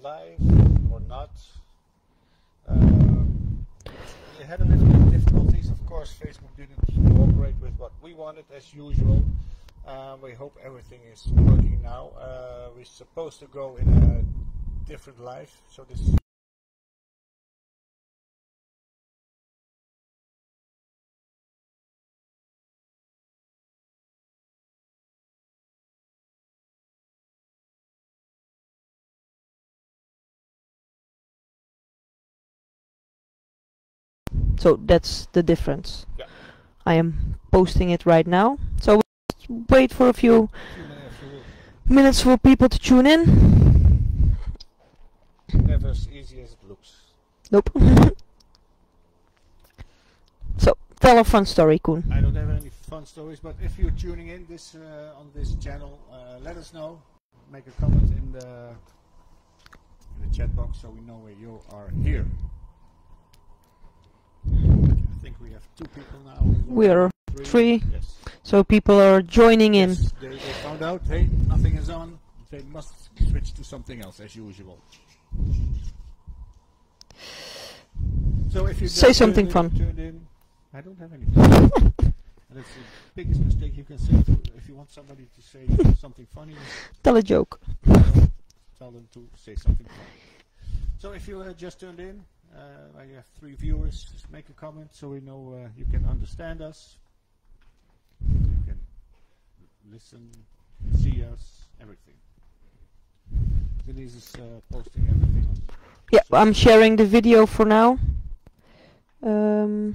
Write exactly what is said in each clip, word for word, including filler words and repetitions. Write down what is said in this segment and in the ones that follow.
live or not. Um, we had a little bit of difficulties, of course. Facebook didn't cooperate with what we wanted as usual. Uh, we hope everything is working now. Uh, we're supposed to go in a different live, so this is So that's the difference. Yeah. I am posting it right now. So we'll wait for a few minutes for people to tune in. never as easy as it looks. Nope. So tell a fun story, Koen. I don't have any fun stories, but if you're tuning in this uh, on this channel, uh, let us know. Make a comment in the in the chat box so we know where you are here. I think we have two people now. We are three. three. Yes. So people are joining in. Yes, they, they found out, hey, nothing is on. They must switch to something else as usual. So if you Say just something tuned fun. in, tuned in, I don't have anything. And it's the biggest mistake you can say to, if you want somebody to say something funny, Tell a joke. tell them to say something funny. So if you uh, just tuned in, uh, I have three viewers, just make a comment so we know uh, you can understand us. You can listen, see us, everything. Denise is uh, posting everything on. Yeah, I'm sharing the video for now. Um,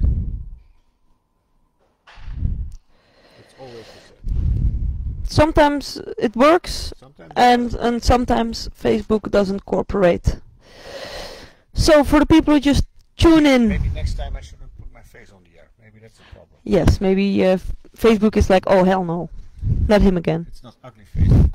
It's always the same. sometimes it works, Sometimes and and sometimes Facebook doesn't cooperate. So for the people who just tune in, maybe next time I shouldn't put my face on the air. Maybe that's the problem. yes, maybe uh, f- Facebook is like, oh hell no, not him again. It's not ugly Facebook.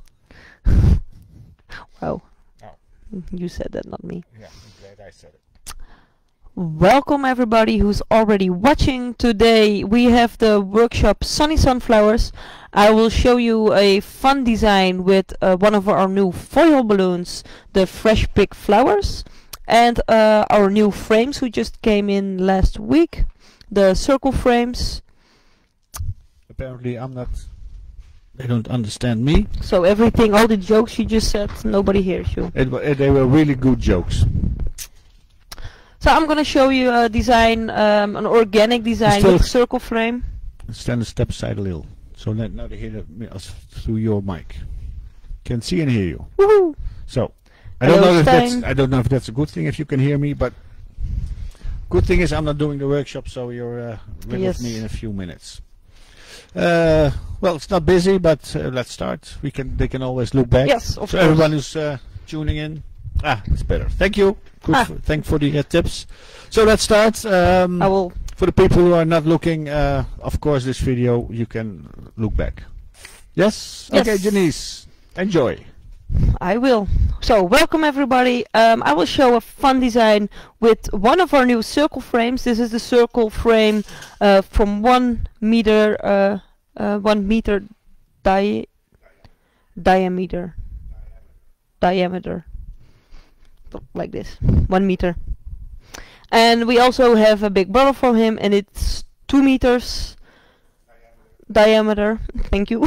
Wow, Oh, you said that, not me. yeah, I'm glad I said it. Welcome everybody who's already watching. Today we have the workshop Sunny Sunflowers. I will show you a fun design with uh, one of our new foil balloons, the Fresh Pick Flowers, and uh, our new frames who just came in last week, the circle frames. Apparently I'm not... They don't understand me. So everything, all the jokes you just said, nobody hears you. It, wa- uh, they were really good jokes. So I'm gonna show you a design, um, an organic design Still- with circle frame. Stand a step aside a little. So let, now they hear the, me- us through your mic. Can see and hear you. Woohoo! So I don't Hello, know if Stijn. that's I don't know if that's a good thing if you can hear me, but good thing is I'm not doing the workshop, so you're uh, with Yes. me in a few minutes. Uh, well, it's not busy, but uh, let's start. We can they can always look back. Yes, of so course. everyone who's uh, tuning in, ah, it's better. Thank you. Good. Ah. For, thank for the uh, tips. So let's start. Um, I will. For the people who are not looking, uh, of course, this video you can look back. Yes. Yes. Okay, Janice, enjoy. I will. So welcome everybody. Um, I will show a fun design with one of our new circle frames. This is the circle frame uh, from one meter, uh, uh, one meter di diameter, diameter, like this, one meter. And we also have a big brother from him, and it's two meters diameter. Thank you.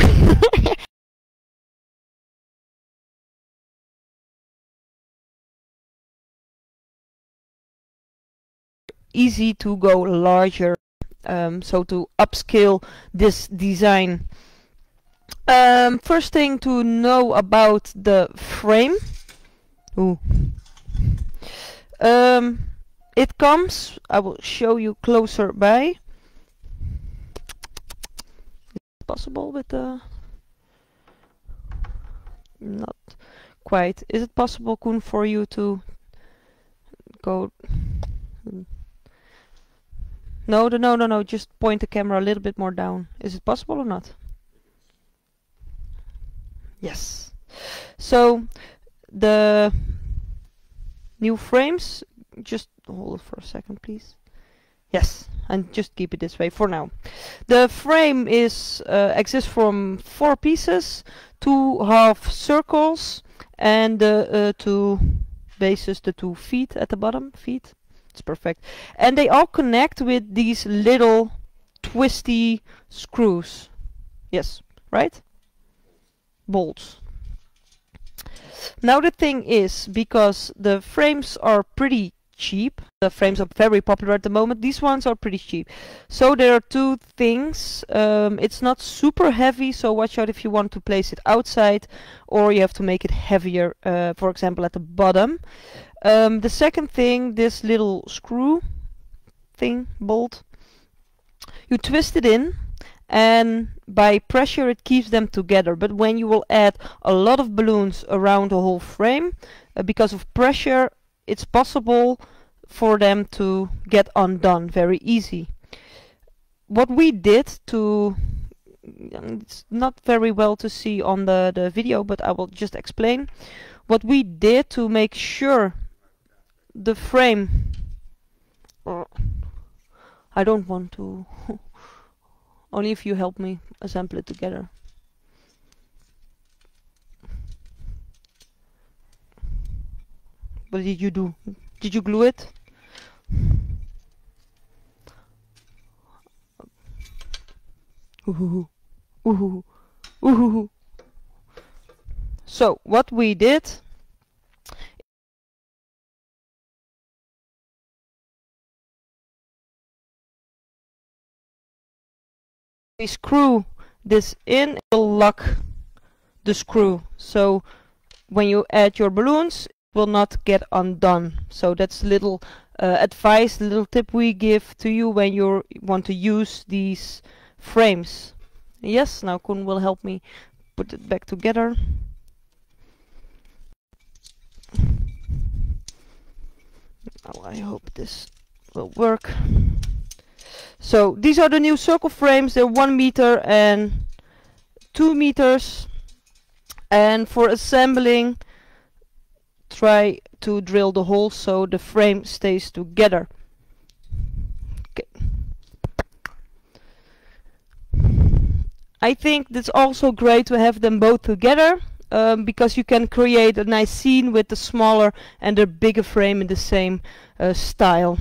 Easy to go larger, um, so to upscale this design. Um, first thing to know about the frame. Ooh. Um, it comes, I will show you closer by. Is it possible with the... Not quite. Is it possible, Koen, for you to go... No, no, no, no, no, just point the camera a little bit more down. Is it possible or not? Yes. So, the new frames, just hold it for a second, please. Yes, and just keep it this way for now. The frame is uh, exists from four pieces, two half circles, and uh, uh, two bases, the two feet at the bottom, feet, it's perfect. And they all connect with these little twisty screws. Yes, right? Bolts. Now the thing is, because the frames are pretty cheap, the frames are very popular at the moment, these ones are pretty cheap. So there are two things. Um, it's not super heavy, so watch out if you want to place it outside, or you have to make it heavier, uh, for example at the bottom. Um, the second thing, this little screw thing, bolt, you twist it in, and by pressure it keeps them together. But when you will add a lot of balloons around the whole frame, uh, because of pressure, it's possible for them to get undone very easy. What we did to, it's not very well to see on the, the video, but I will just explain. What we did to make sure the frame, uh, I don't want to, only if you help me assemble it together. What did you do? Did you glue it? Ooh, ooh, ooh. So what we did, we screw this in, it will lock the screw. So when you add your balloons, will not get undone. So that's a little uh, advice, a little tip we give to you when you want to use these frames. Yes, now Koen will help me put it back together. Oh, I hope this will work. So these are the new circle frames. They're one meter and two meters. And for assembling, try to drill the hole so the frame stays together. Okay. I think it's also great to have them both together, um, because you can create a nice scene with the smaller and the bigger frame in the same uh, style.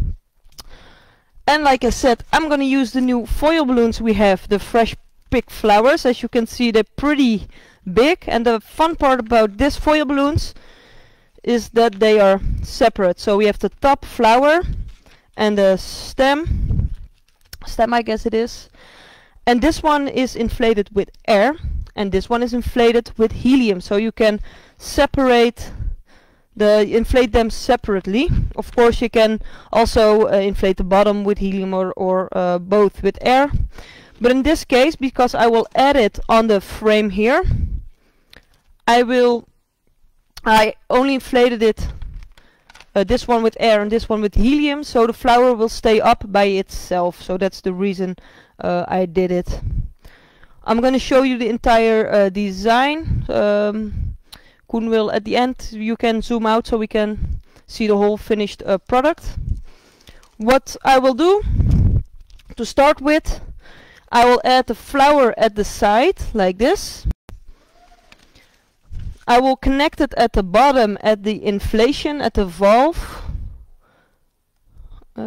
And like I said, I'm gonna use the new foil balloons we have, the fresh picked flowers. As you can see, they're pretty big, and the fun part about this foil balloons is that they are separate. So we have the top flower and the stem, stem I guess it is, and this one is inflated with air, and this one is inflated with helium. So you can separate the inflate them separately. Of course you can also uh, inflate the bottom with helium or, or uh, both with air. But in this case, because I will add it on the frame here, I will I only inflated it, uh, this one with air and this one with helium, so the flower will stay up by itself. So that's the reason uh, I did it. I'm going to show you the entire uh, design. Um, Koen will at the end, you can zoom out so we can see the whole finished uh, product. What I will do to start with, I will add the flower at the side like this. I will connect it at the bottom at the inflation, at the valve. Uh,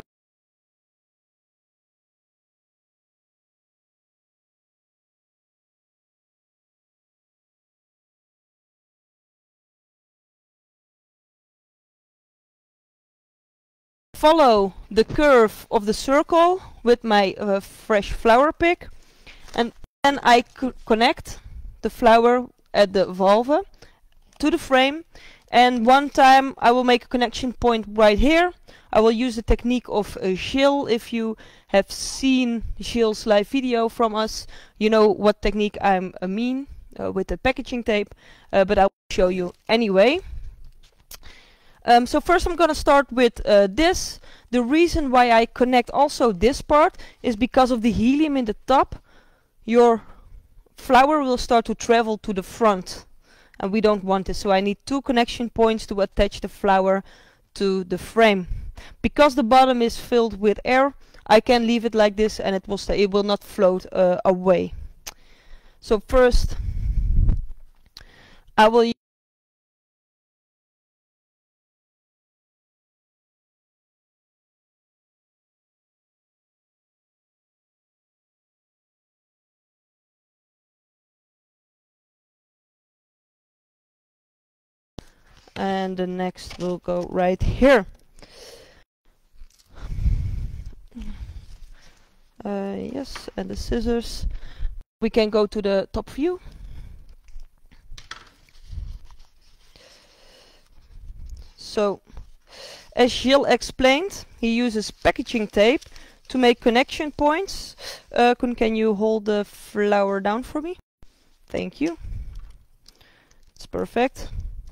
follow the curve of the circle with my uh, fresh flower pick, and then I could connect the flower at the valve to the frame, and one time I will make a connection point right here. I will use the technique of uh, Gilles. If you have seen Gilles' live video from us, you know what technique I uh, mean uh, with the packaging tape, uh, but I will show you anyway. Um, so first I'm gonna start with uh, this. The reason why I connect also this part is because of the helium in the top. Your flower will start to travel to the front, and we don't want this, so I need two connection points to attach the flower to the frame. Because the bottom is filled with air, I can leave it like this and it will stay, it will not float uh, away. So first I will and the next will go right here. Uh, yes, and the scissors. We can go to the top view. So, as Gilles explained, he uses packaging tape to make connection points. Uh, Koen, can you hold the flower down for me? Thank you. It's perfect.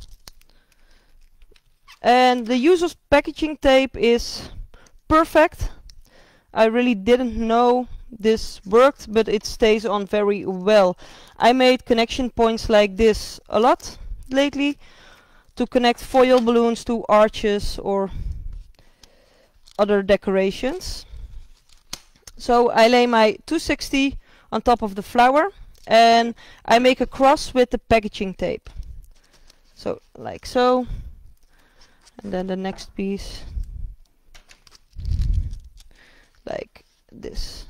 And the use of packaging tape is perfect. I really didn't know this worked, but it stays on very well. I made connection points like this a lot lately to connect foil balloons to arches or other decorations. So I lay my two sixty on top of the flower and I make a cross with the packaging tape. So like so, and then the next piece like this.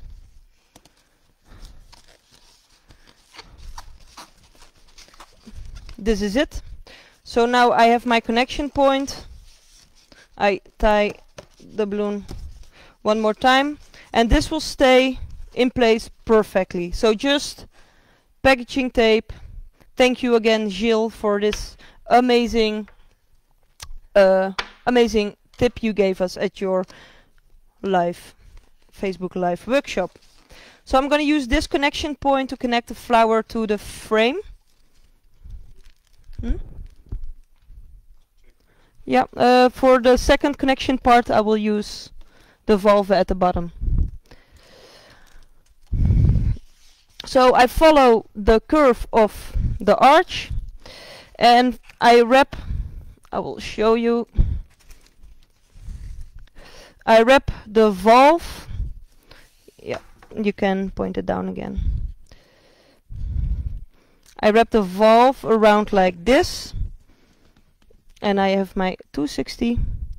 This is it. So now I have my connection point. I tie the balloon one more time and this will stay in place perfectly. So just packaging tape. Thank you again, Gilles, for this amazing uh, amazing tip you gave us at your live Facebook Live workshop. So I'm going to use this connection point to connect the flower to the frame. Hmm? Yeah, uh, for the second connection part I will use the valve at the bottom. So I follow the curve of the arch and I wrap, I will show you, I wrap the valve, yeah, you can point it down again. I wrap the valve around like this and I have my two sixty.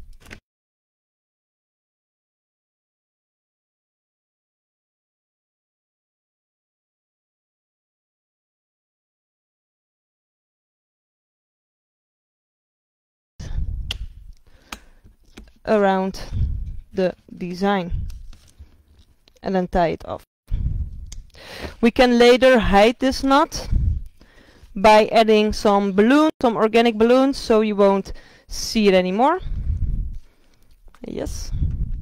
Around the design and then tie it off. We can later hide this knot by adding some balloons, some organic balloons, so you won't see it anymore. Yes.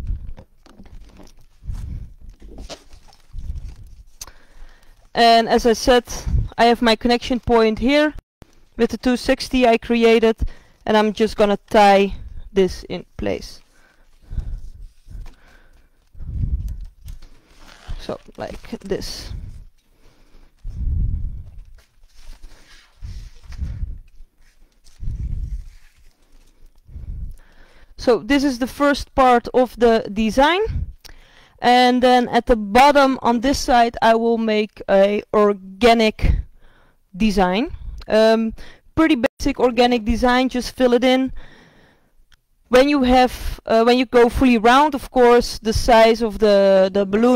And as I said, I have my connection point here with the two sixty I created, and I'm just gonna tie this in place. So like this. So this is the first part of the design, and then at the bottom on this side I will make a organic design. Um, pretty basic organic design, just fill it in. When you have, uh, when you go fully round, of course, the size of the the balloon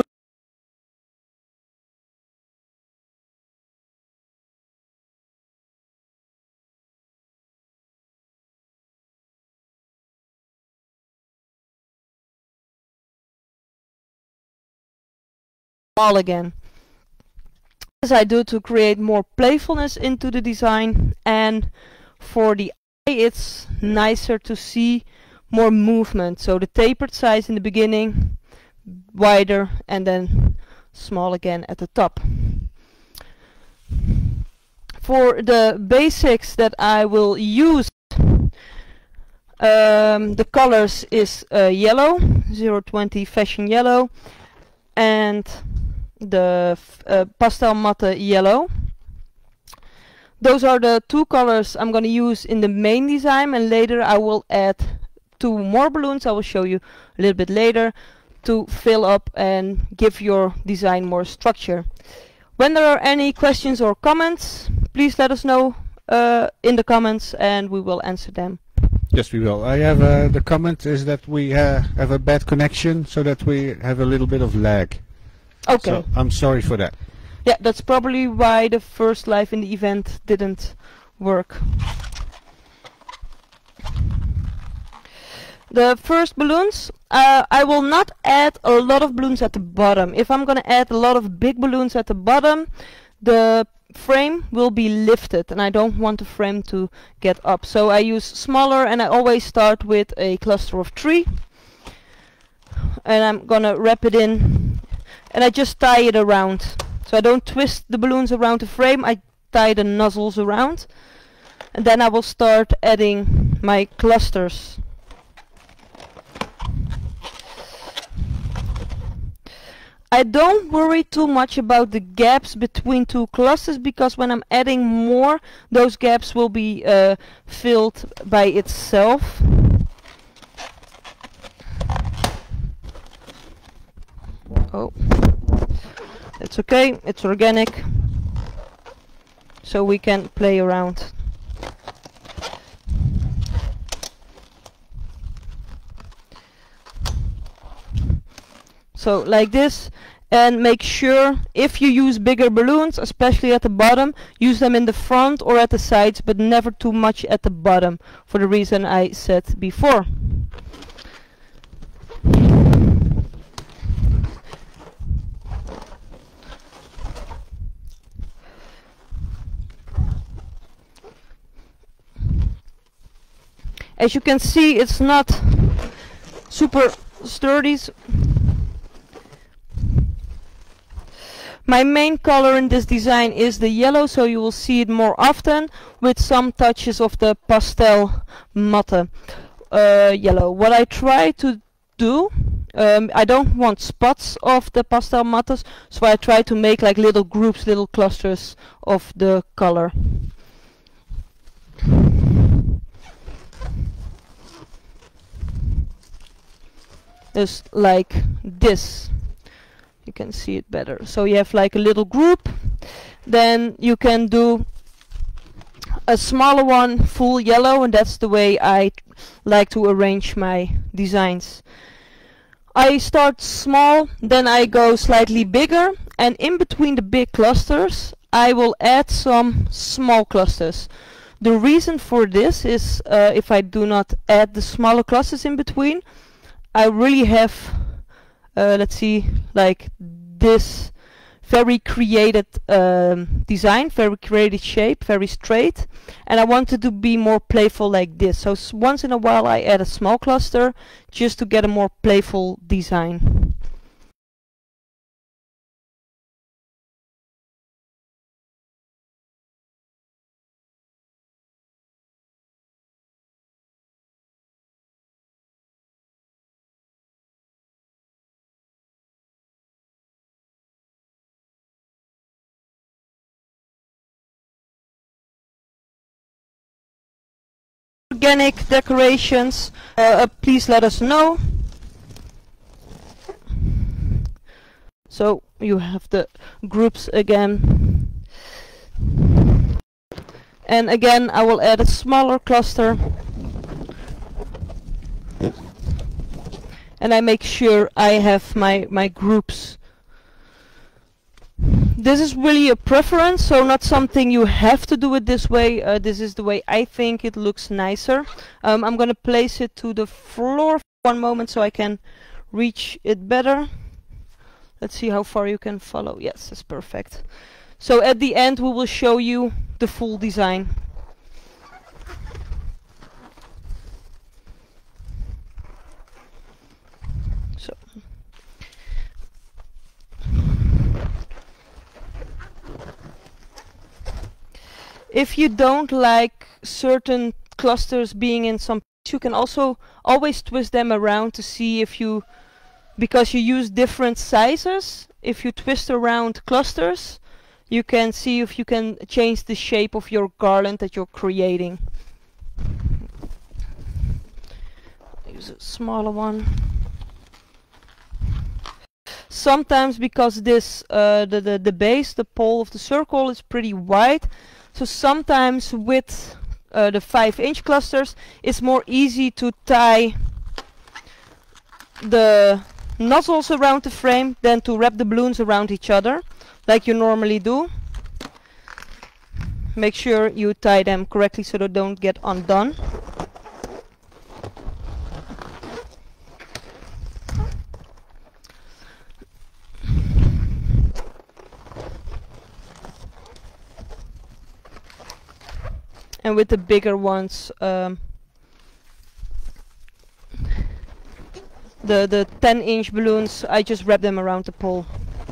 small again, as I do to create more playfulness into the design, and for the eye it's nicer to see more movement. So the tapered size in the beginning, wider, and then small again at the top. For the basics that I will use, um, the colors is uh, yellow, zero twenty fashion yellow, and the f uh, pastel matte yellow. Those are the two colors I'm going to use in the main design, and later I will add two more balloons. I will show you a little bit later to fill up and give your design more structure. When there are any questions or comments, please let us know uh, in the comments and we will answer them. Yes, we will. I have uh, the comment is that we uh, have a bad connection, so that we have a little bit of lag. Okay. So I'm sorry for that. Yeah, that's probably why the first live in the event didn't work. The first balloons, uh, I will not add a lot of balloons at the bottom. If I'm gonna add a lot of big balloons at the bottom, the frame will be lifted and I don't want the frame to get up. So I use smaller, and I always start with a cluster of three. And I'm gonna wrap it in, and I just tie it around. So I don't twist the balloons around the frame, I tie the nozzles around. And then I will start adding my clusters. I don't worry too much about the gaps between two clusters, because when I'm adding more, those gaps will be uh, filled by itself. Oh, it's okay, it's organic, so we can play around. So like this, and make sure if you use bigger balloons, especially at the bottom, use them in the front or at the sides, but never too much at the bottom, for the reason I said before. As you can see, it's not super sturdy. My main color in this design is the yellow, so you will see it more often, with some touches of the pastel matte uh, yellow. What I try to do, um, I don't want spots of the pastel mattes, so I try to make like little groups, little clusters of the color. Just like this. You can see it better. So you have like a little group, then you can do a smaller one full yellow, and that's the way I like to arrange my designs. I start small, then I go slightly bigger, and in between the big clusters I will add some small clusters. The reason for this is uh, if I do not add the smaller clusters in between, I really have Uh, let's see, like this very created um, design, very created shape, very straight, and I wanted to be more playful like this. So s once in a while I add a small cluster just to get a more playful design. Organic decorations, uh, uh, please let us know. So you have the groups again, and again I will add a smaller cluster, and I make sure I have my my groups. This is really a preference, so not something you have to do it this way. Uh, this is the way I think it looks nicer. Um, I'm gonna place it to the floor for one moment so I can reach it better. Let's see how far you can follow. Yes, that's perfect. So at the end we will show you the full design. So. If you don't like certain clusters being in some, you can also always twist them around to see if you, because you use different sizes, if you twist around clusters, you can see if you can change the shape of your garland that you're creating. Use a smaller one. Sometimes because this, uh, the, the, the base, the pole of the circle is pretty wide, so sometimes with uh, the five inch clusters it's more easy to tie the nozzles around the frame than to wrap the balloons around each other like you normally do. Make sure you tie them correctly so they don't get undone. and with the bigger ones, um, the the ten inch balloons, I just wrap them around the pole.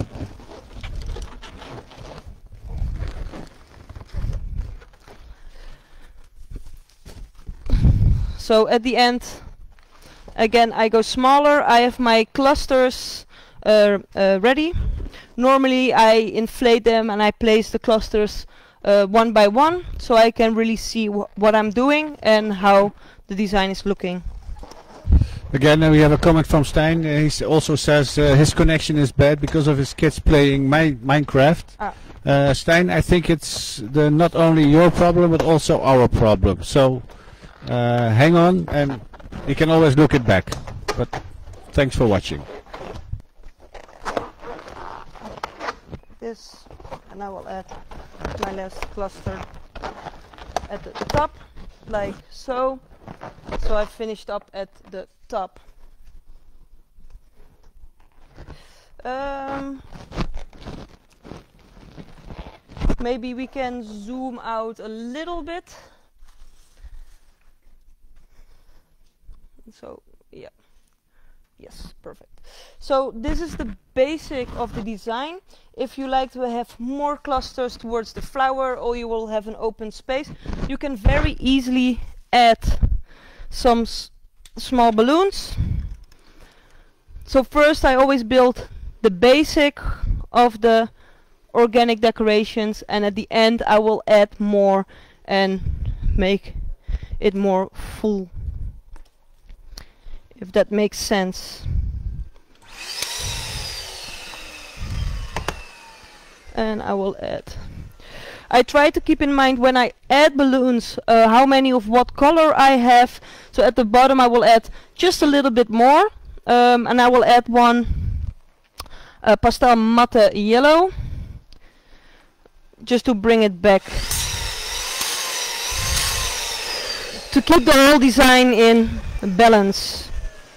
So at the end, again, I go smaller. I have my clusters uh, uh, ready. Normally I inflate them and I place the clusters uh, one by one, so I can really see wh what I'm doing and how the design is looking. Again, uh, we have a comment from Stijn. Uh, he s also says uh, his connection is bad because of his kids playing mi Minecraft. Ah. Uh, Stijn, I think it's the not only your problem but also our problem. So uh, hang on, and you can always look it back. But thanks for watching. This, and I will add my last cluster at the top, like so. So I finished up at the top. Um, maybe we can zoom out a little bit. So yeah, yes, perfect. So this is the basic of the design. If you like to have more clusters towards the flower, or you will have an open space, you can very easily add some s small balloons. So first I always build the basic of the organic decorations, and at the end I will add more and make it more full, if that makes sense. And I will add. I try to keep in mind when I add balloons uh, how many of what color I have. So at the bottom I will add just a little bit more, um, and I will add one uh, pastel matte yellow, just to bring it back, to keep the whole design in balance.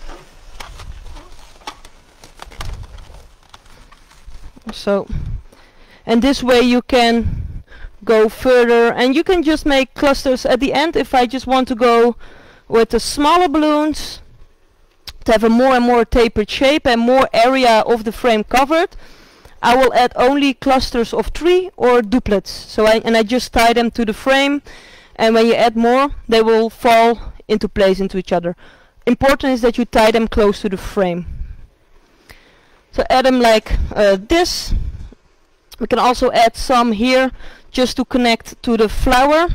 So, and this way you can go further, and you can just make clusters at the end. If I just want to go with the smaller balloons to have a more and more tapered shape and more area of the frame covered, I will add only clusters of three or duplets. So I and I just tie them to the frame, and when you add more, they will fall into place into each other. Important is that you tie them close to the frame. So add them like uh, this. We can also add some here just to connect to the flower.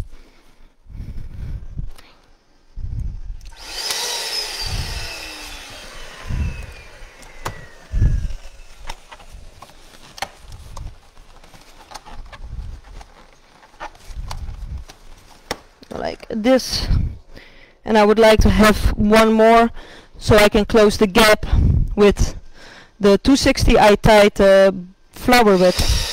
Like this. And I would like to have one more so I can close the gap with the two sixty I tied uh, flower with.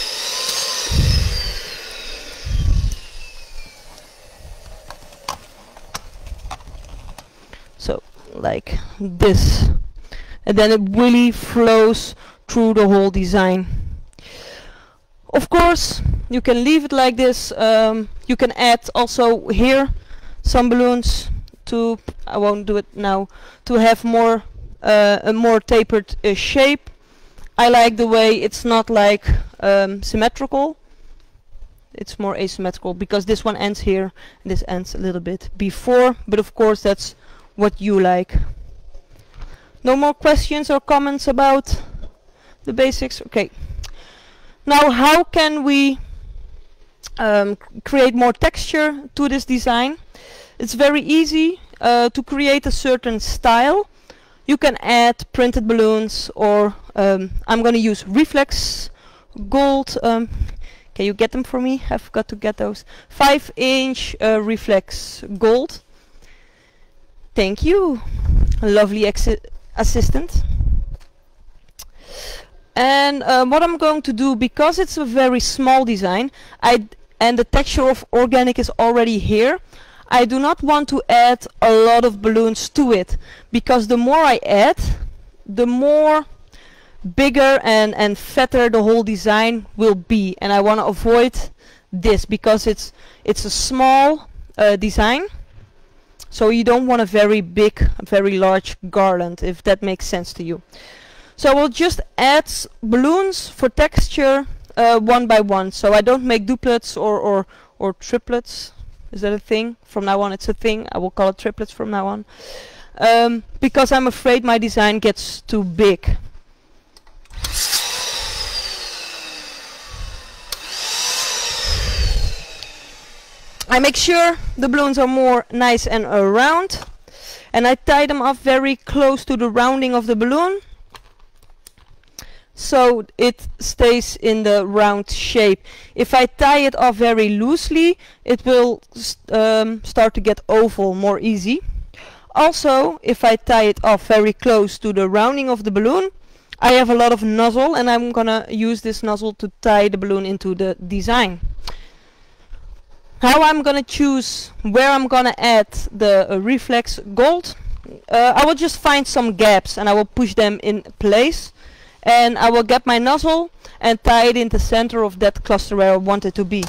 So like this, and then it really flows through the whole design. Of course you can leave it like this. Um, you can add also here some balloons to, I won't do it now, to have more uh, a more tapered uh, shape. I like the way it's not like um, symmetrical, it's more asymmetrical, because this one ends here and this ends a little bit before, but of course that's what you like. No more questions or comments about the basics? Okay. Now how can we um, create more texture to this design? It's very easy uh, to create a certain style. You can add printed balloons, or um, I'm going to use reflex gold. Um, can you get them for me? I've got to get those. Five inch uh, reflex gold. Thank you, lovely assistant. And um, what I'm going to do, because it's a very small design, I and the texture of organic is already here, I do not want to add a lot of balloons to it, because the more I add, the more bigger and, and fatter the whole design will be, and I want to avoid this, because it's it's a small uh, design, so you don't want a very big, very large garland, if that makes sense to you. So we'll just add balloons for texture uh, one by one, so I don't make duplets or, or, or triplets. Is that a thing? From now on it's a thing. I will call it triplets from now on. Um, because I'm afraid my design gets too big. I make sure the balloons are more nice and uh, round, and I tie them off very close to the rounding of the balloon, so it stays in the round shape. If I tie it off very loosely, it will st um, start to get oval more easy. Also, if I tie it off very close to the rounding of the balloon, I have a lot of nozzle, and I'm gonna use this nozzle to tie the balloon into the design. How I'm gonna choose where I'm gonna add the uh, reflex gold, uh, I will just find some gaps and I will push them in place, and I will get my nozzle and tie it in the center of that cluster where I want it to be.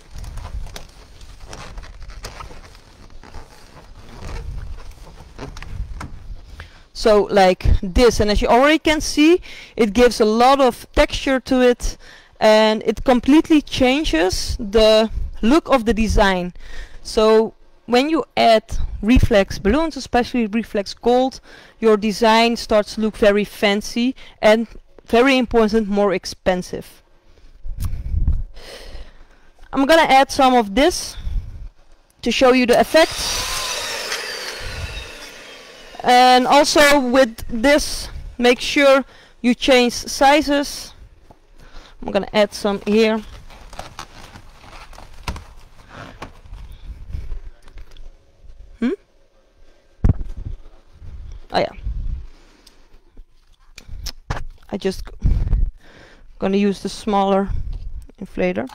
So like this, and as you already can see, it gives a lot of texture to it, and it completely changes the look of the design. So when you add reflex balloons, especially reflex gold, your design starts to look very fancy and, very important, more expensive. I'm gonna add some of this to show you the effect. And also with this, make sure you change sizes. I'm gonna add some here. Oh yeah, I just gonna use the smaller inflator.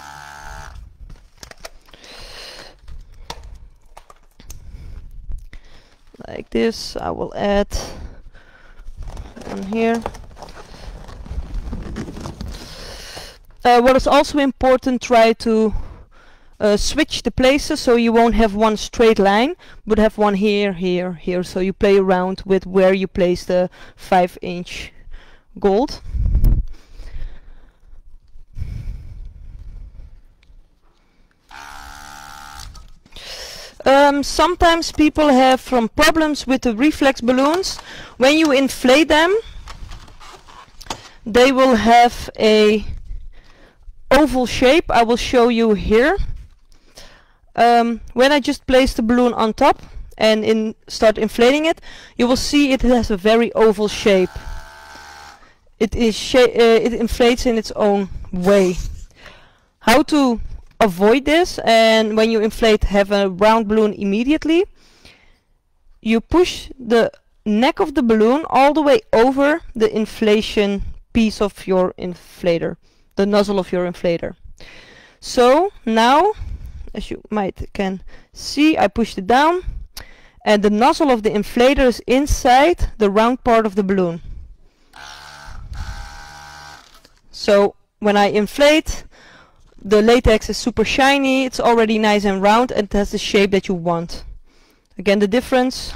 Like this. I will add one here. Uh, what is also important, try to Uh, switch the places, so you won't have one straight line, but have one here, here, here, so you play around with where you place the five inch gold. Um, sometimes people have some problems with the reflex balloons. When you inflate them, they will have a oval shape. I will show you here. Um, when I just place the balloon on top and in start inflating it, you will see it has a very oval shape. It is sha uh, it inflates in its own way. How to avoid this, and when you inflate, have a round balloon immediately, you push the neck of the balloon all the way over the inflation piece of your inflator, the nozzle of your inflator. So now, as you might can see, I pushed it down, and the nozzle of the inflator is inside the round part of the balloon. So when I inflate, the latex is super shiny, it's already nice and round, and it has the shape that you want. Again, the difference.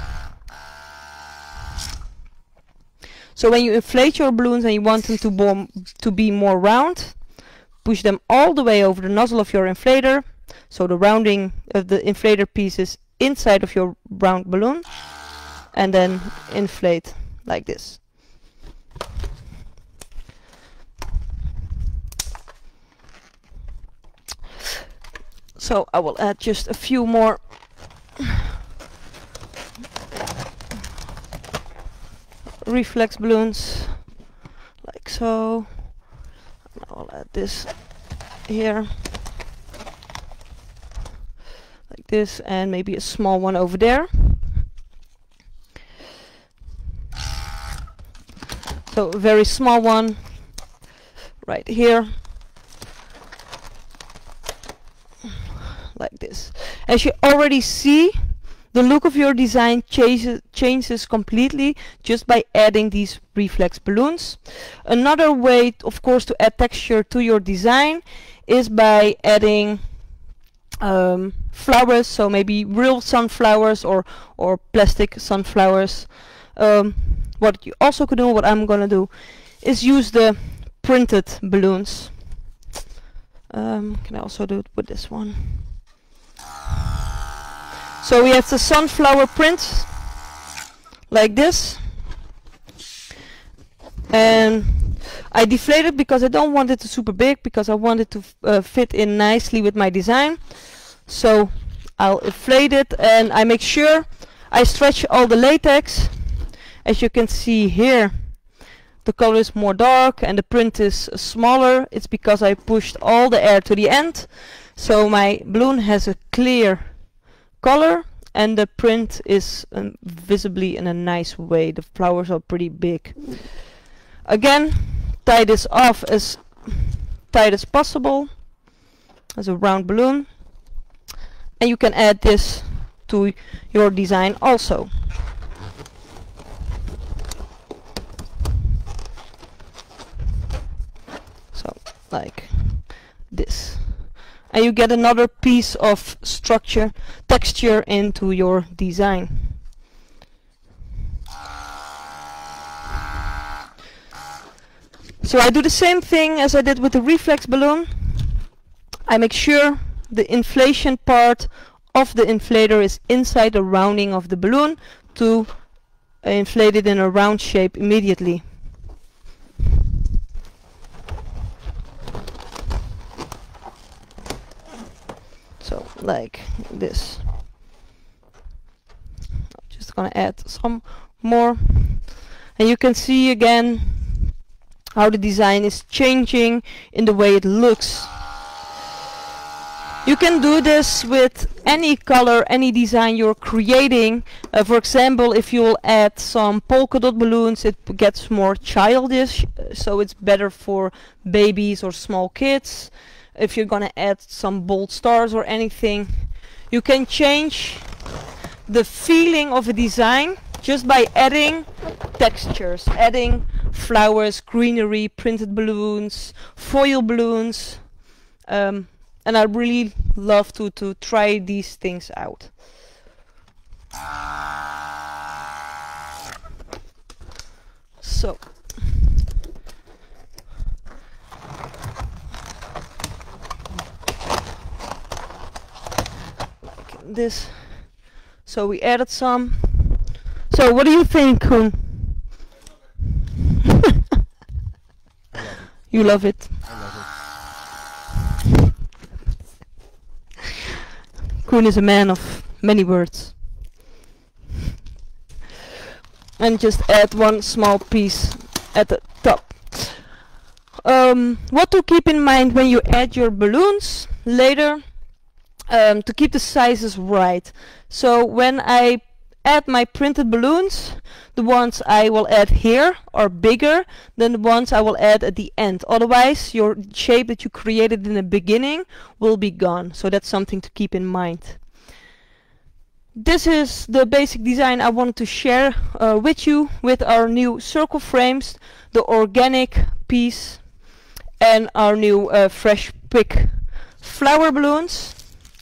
So when you inflate your balloons and you want them to, bo to be more round, push them all the way over the nozzle of your inflator, so the rounding of the inflator piece is inside of your round balloon, and then inflate like this. So I will add just a few more reflex balloons, like so. I'll add this here, like this, and maybe a small one over there. So a very small one right here, like this. As you already see, the look of your design changes, changes completely just by adding these reflex balloons. Another way, of course, to add texture to your design is by adding um, flowers, so maybe real sunflowers or or plastic sunflowers. Um, what you also could do, what I'm gonna do, is use the printed balloons. Um, can I also do it with this one? So we have the sunflower print like this, and I deflate it because I don't want it to super big, because I want it to f uh, fit in nicely with my design. So I'll inflate it, and I make sure I stretch all the latex. As you can see here, the color is more dark and the print is uh, smaller. It's because I pushed all the air to the end, so my balloon has a clear color and the print is um, visibly in a nice way. The flowers are pretty big. Again, tie this off as tight as possible as a round balloon, and you can add this to your design also. So like this, and you get another piece of structure, texture into your design. So I do the same thing as I did with the reflex balloon. I make sure the inflation part of the inflator is inside the rounding of the balloon to uh, inflate it in a round shape immediately. So like this. I'm just gonna add some more, and you can see again how the design is changing in the way it looks. You can do this with any color, any design you're creating. Uh, for example, if you will add some polka dot balloons, it gets more childish, uh, so it's better for babies or small kids. If you're gonna add some bold stars or anything, you can change the feeling of a design just by adding textures, adding flowers, greenery, printed balloons, foil balloons, um, and I really love to to try these things out. So like this. So we added some. So what do you think, Koen? You love it. I love it. Koen is a man of many words. And just add one small piece at the top. Um, what to keep in mind when you add your balloons later, um, to keep the sizes right. So when I add my printed balloons, the ones I will add here are bigger than the ones I will add at the end. Otherwise, your shape that you created in the beginning will be gone. So that's something to keep in mind. This is the basic design I wanted to share uh, with you, with our new circle frames, the organic piece, and our new uh, fresh pick flower balloons.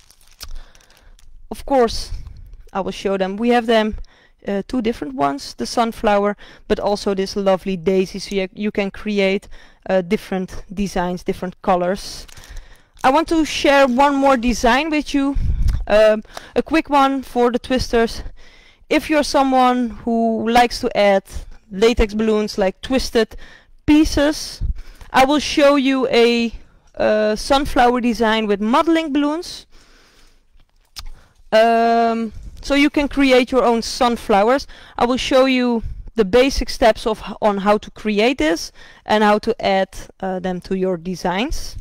Of course, I will show them. We have them, uh, two different ones, the sunflower, but also this lovely daisy, so you, you can create uh, different designs, different colors. I want to share one more design with you, um, a quick one for the twisters. If you're someone who likes to add latex balloons, like twisted pieces, I will show you a uh, sunflower design with modeling balloons. Um, so you can create your own sunflowers. I will show you the basic steps of h on how to create this and how to add uh, them to your designs.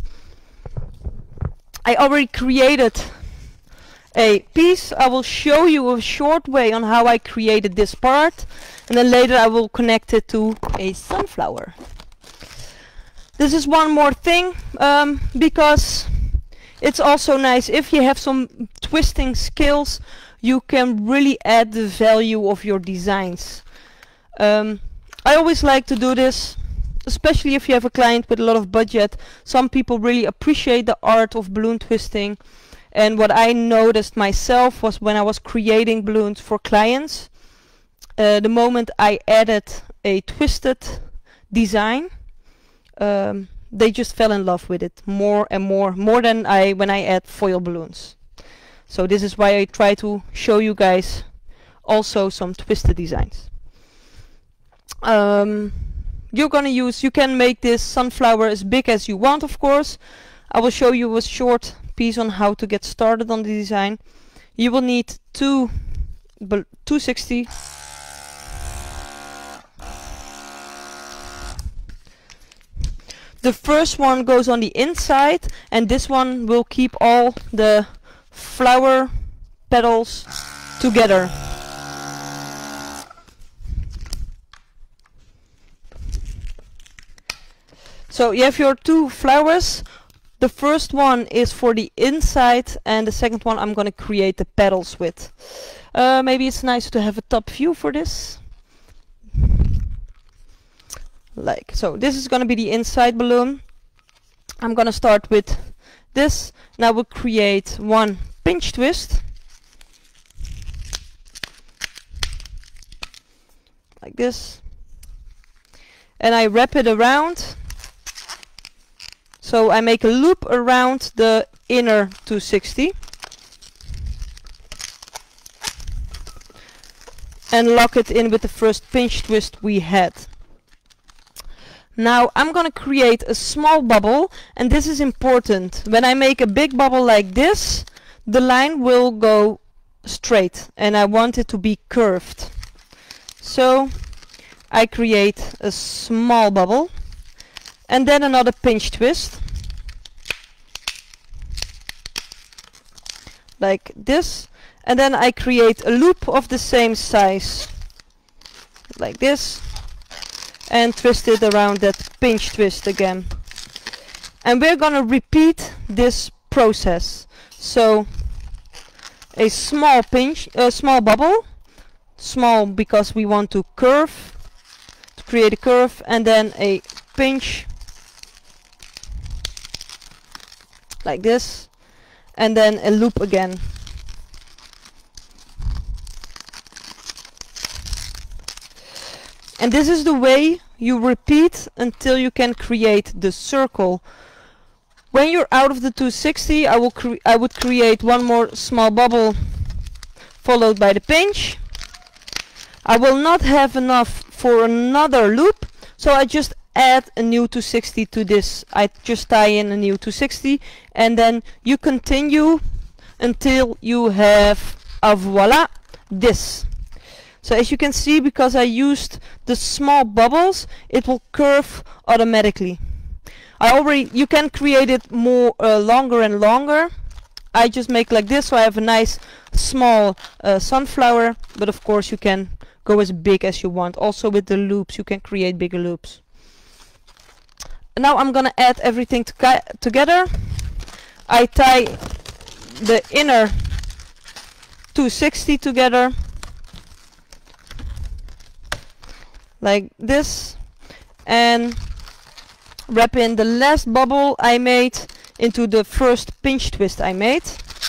I already created a piece. I will show you a short way on how I created this part, and then later I will connect it to a sunflower. This is one more thing, um, because it's also nice if you have some twisting skills, you can really add the value of your designs. Um, I always like to do this. especially if you have a client with a lot of budget, some people really appreciate the art of balloon twisting. And what I noticed myself was when I was creating balloons for clients, uh, the moment I added a twisted design, um, they just fell in love with it more and more, more than I when I add foil balloons. So this is why I try to show you guys also some twisted designs. Um, you're gonna use, you can make this sunflower as big as you want, of course. I will show you a short piece on how to get started on the design. You will need two two sixty. The first one goes on the inside, and this one will keep all the flower petals together. So you have your two flowers. The first one is for the inside, and the second one I'm gonna create the petals with. Uh, maybe it's nice to have a top view for this. Like so, this is gonna be the inside balloon. I'm gonna start with this. Now we'll create one pinch twist, like this, and I wrap it around. So I make a loop around the inner two sixty and lock it in with the first pinch twist we had. Now I'm gonna create a small bubble, and this is important. When I make a big bubble like this, the line will go straight, and I want it to be curved. So I create a small bubble, and then another pinch twist, like this, and then I create a loop of the same size, like this, and twist it around that pinch twist again. And we're gonna repeat this process. So a small pinch, a small bubble, small because we want to curve, to create a curve, and then a pinch, like this, and then a loop again. And this is the way you repeat until you can create the circle. When you're out of the two sixty, I will cre I would create one more small bubble followed by the pinch. I will not have enough for another loop, so I just add a new two sixty to this. I just tie in a new two sixty, and then you continue until you have a voila, this. So as you can see, because I used the small bubbles, it will curve automatically. I already, you can create it more uh, longer and longer. I just make like this, so I have a nice small uh, sunflower, but of course you can go as big as you want. Also with the loops, you can create bigger loops. Now I'm gonna add everything to together. I tie the inner two sixty together, like this, and wrap in the last bubble I made into the first pinch twist I made.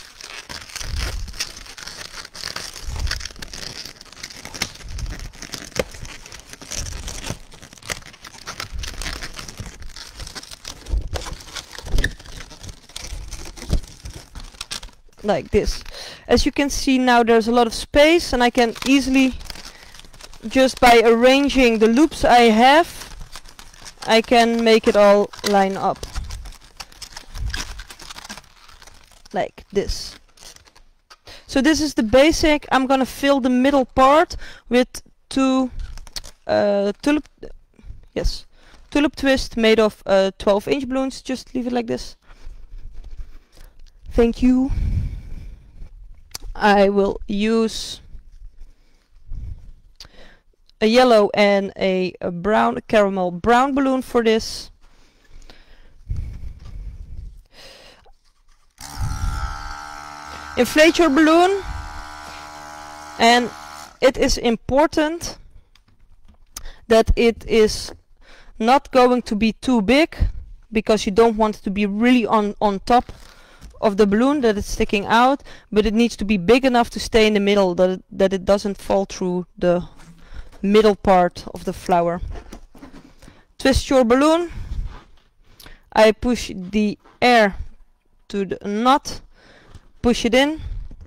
Like this. As you can see now, there's a lot of space, and I can easily, just by arranging the loops I have, I can make it all line up like this. So this is the basic. I'm gonna fill the middle part with two uh, tulip, yes, tulip twist made of uh, twelve inch balloons. Just leave it like this. Thank you. I will use a yellow and a, a brown, a caramel brown balloon for this. Inflate your balloon, and it is important that it is not going to be too big, because you don't want it to be really on, on top of the balloon, that it's sticking out, but it needs to be big enough to stay in the middle, that it, that it doesn't fall through the middle part of the flower. Twist your balloon. I push the air to the knot, push it in,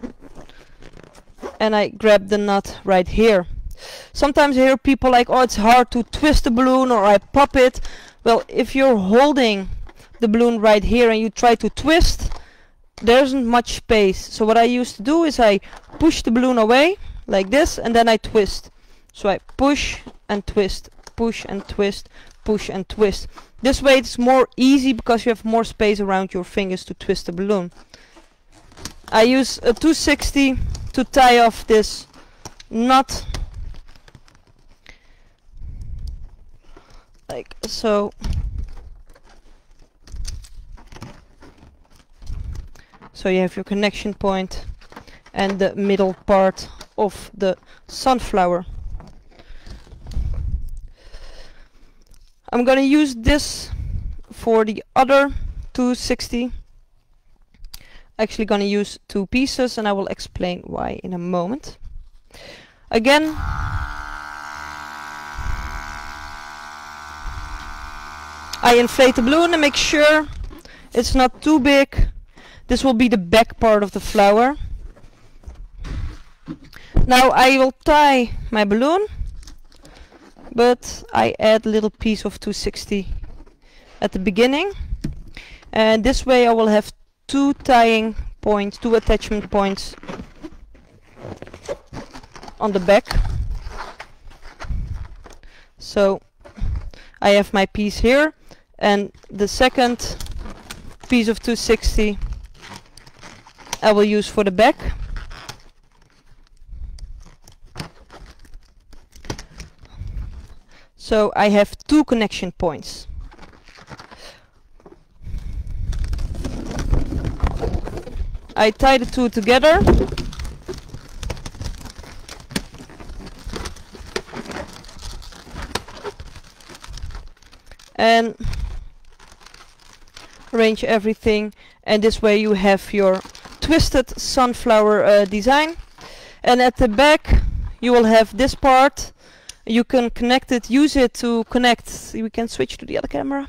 and I grab the knot right here. Sometimes I hear people like, oh, it's hard to twist the balloon, or I pop it. Well, if you're holding the balloon right here and you try to twist, there isn't much space. So what I used to do is I push the balloon away like this, and then I twist. So I push and twist, push and twist, push and twist. This way it's more easy because you have more space around your fingers to twist the balloon. I use a two sixty to tie off this knot, like so. So you have your connection point and the middle part of the sunflower. I'm gonna use this for the other two sixty. Actually gonna use two pieces, and I will explain why in a moment. Again, I inflate the balloon and make sure it's not too big. This will be the back part of the flower. Now I will tie my balloon, but I add a little piece of two sixty at the beginning, and this way I will have two tying points, two attachment points on the back. So I have my piece here, and the second piece of two sixty I will use for the back. So I have two connection points. I tie the two together. And arrange everything, and this way you have your twisted sunflower uh, design. And at the back you will have this part. You can connect it, use it to connect, we can switch to the other camera,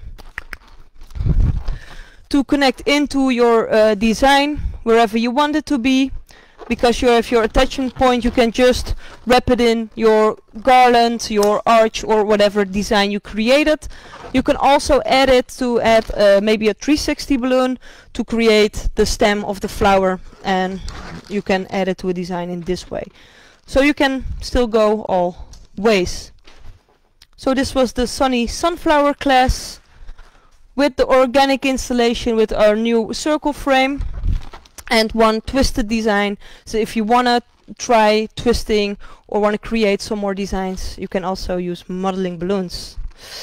to connect into your uh, design wherever you want it to be. Because you have your attachment point, you can just wrap it in your garland, your arch, or whatever design you created. You can also add it to add uh, maybe a three sixty balloon to create the stem of the flower, and you can add it to a design in this way. So you can still go all ways. So this was the Sunny Sunflower class with the organic installation with our new circle frame and one twisted design. So if you wanna try twisting or wanna create some more designs, you can also use modeling balloons.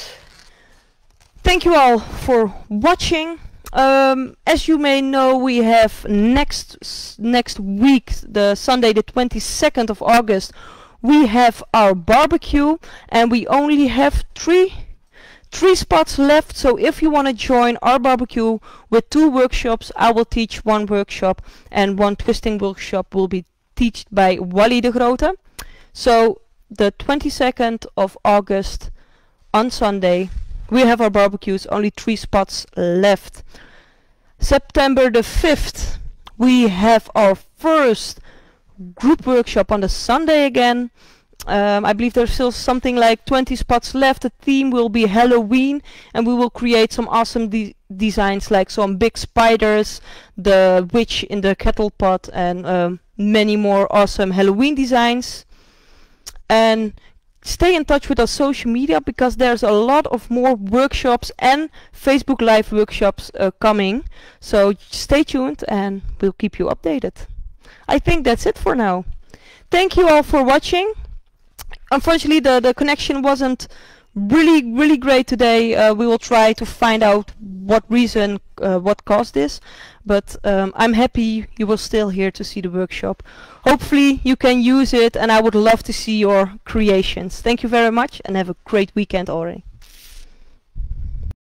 Thank you all for watching. Um, as you may know, we have next next week, the Sunday the twenty-second of August, we have our barbecue, and we only have three three spots left. So if you want to join our barbecue with two workshops, I will teach one workshop, and one twisting workshop will be taught by Wally de Grote. So the twenty-second of August on Sunday we have our barbecues, only three spots left. September the fifth we have our first group workshop on the Sunday again. Um, I believe there's still something like twenty spots left. The theme will be Halloween, and we will create some awesome de designs like some big spiders, the witch in the kettle pot, and um, many more awesome Halloween designs. And stay in touch with our social media, because there's a lot of more workshops and Facebook Live workshops uh, coming. So stay tuned and we'll keep you updated. I think that's it for now. Thank you all for watching. Unfortunately, the, the connection wasn't really, really great today. Uh, we will try to find out what reason, uh, what caused this. But um, I'm happy you were still here to see the workshop. Hopefully you can use it, and I would love to see your creations. Thank you very much, and have a great weekend already.